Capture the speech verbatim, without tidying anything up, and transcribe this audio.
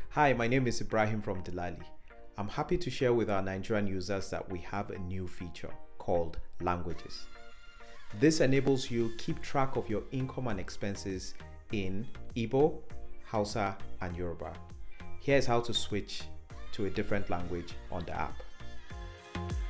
Hi, my name is Ibrahim from Dillali. I'm happy to share with our Nigerian users that we have a new feature called Languages. This enables you keep track of your income and expenses in Igbo, Hausa and Yoruba. Here's how to switch to a different language on the app.